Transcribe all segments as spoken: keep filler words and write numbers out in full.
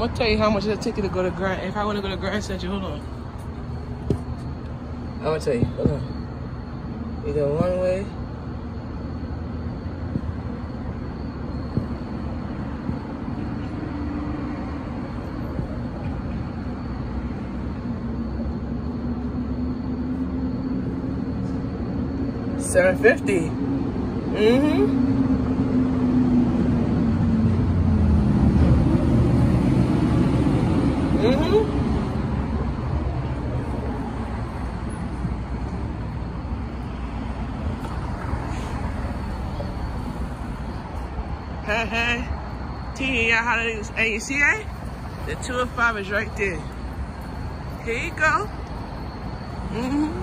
gonna tell you how much it's a ticket to go to Grand. If I want to go to Grand Central, hold on. I'm gonna tell you. Hold on. We go one way. seven fifty. Mm-hmm. Mm-hmm. Hey, hey. Teaching y'all how to use. Hey, you see that? The two oh five is right there. Here you go. Mm-hmm.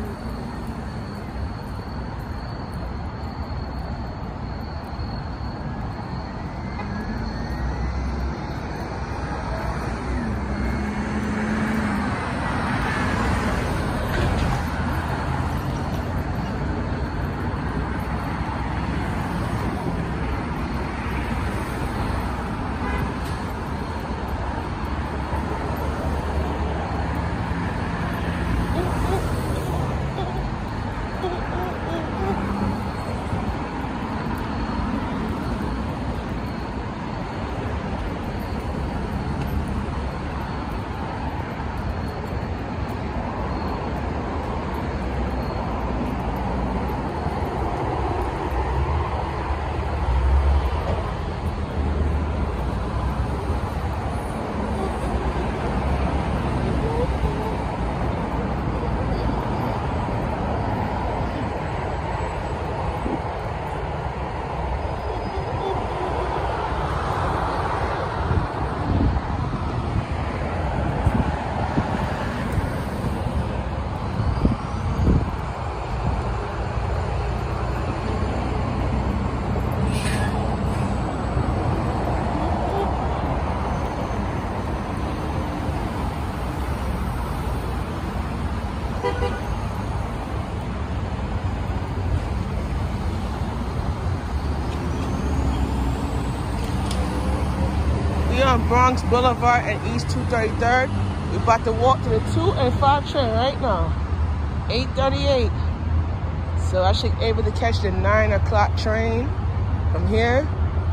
On Bronx Boulevard and East two thirty-third. We're about to walk to the two and five train right now. eight thirty-eight. So I should be able to catch the nine o'clock train from here.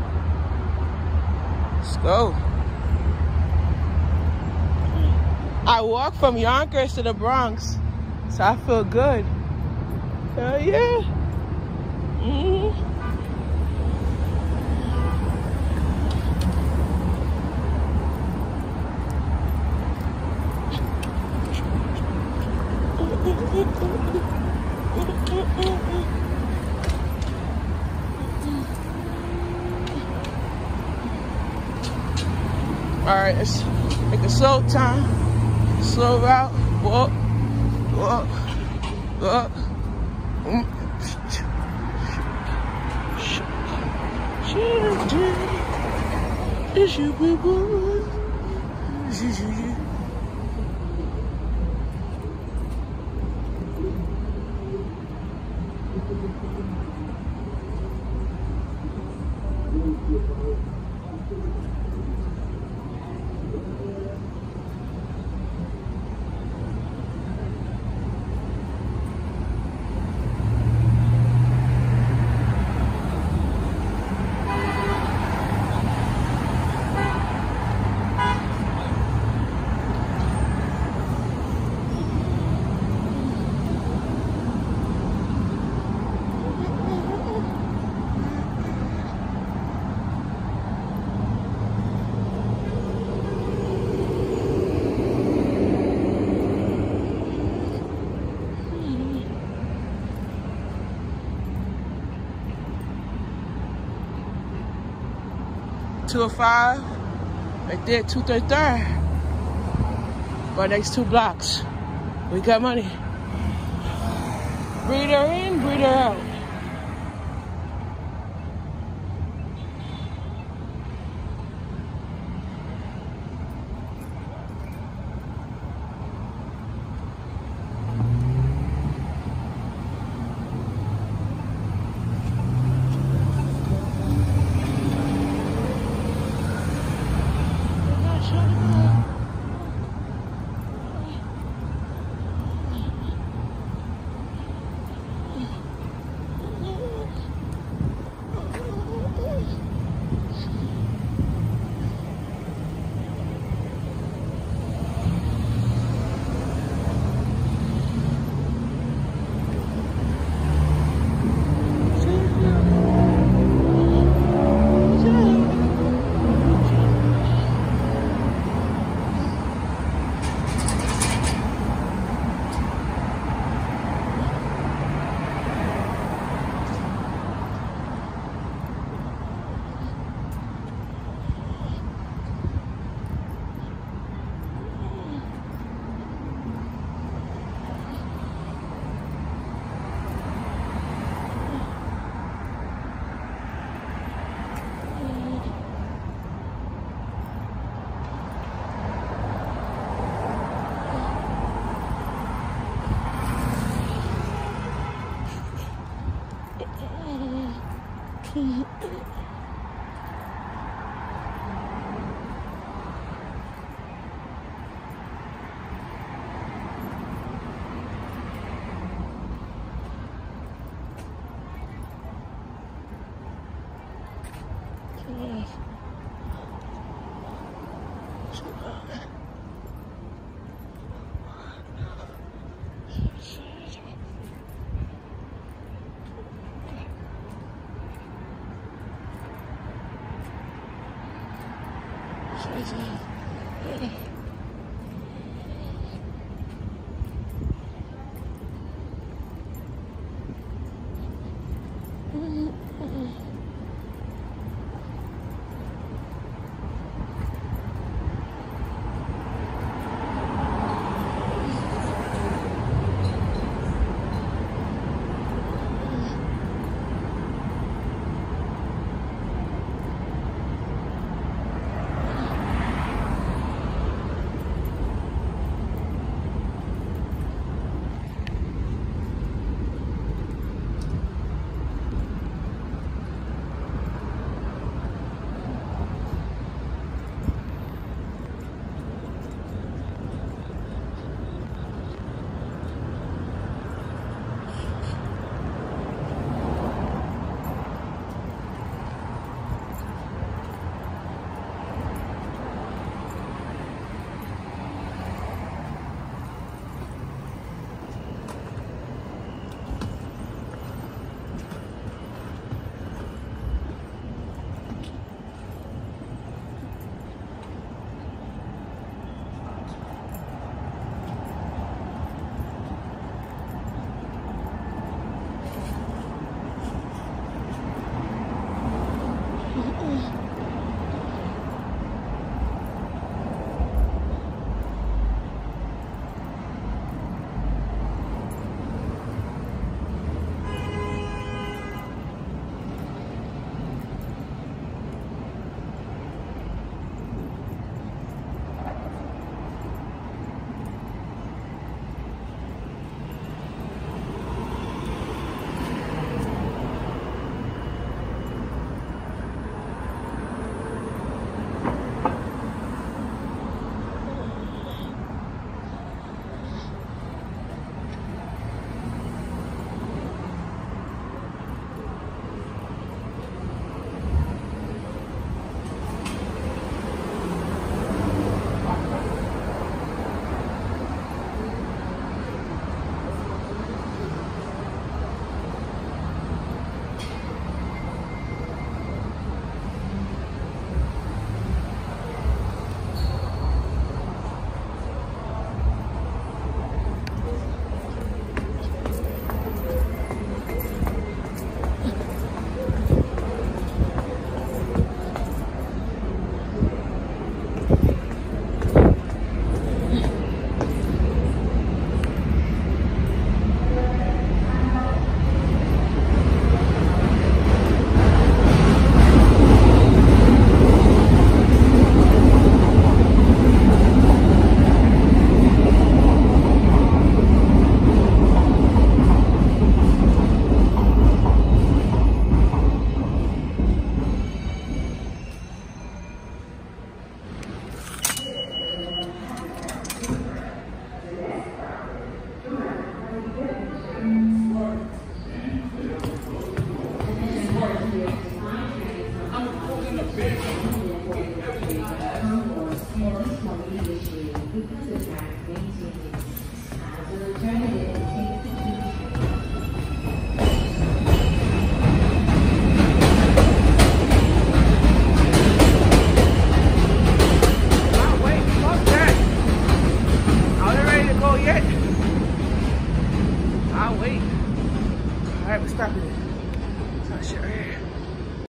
Let's go. I walk from Yonkers to the Bronx, so I feel good. Hell yeah. Mm-hmm. All right, let's make a slow time, slow route, walk, walk, walk. two oh five, right there, two thirty-third. For the next two blocks. We got money. Breathe her in, breathe her out. Shut up.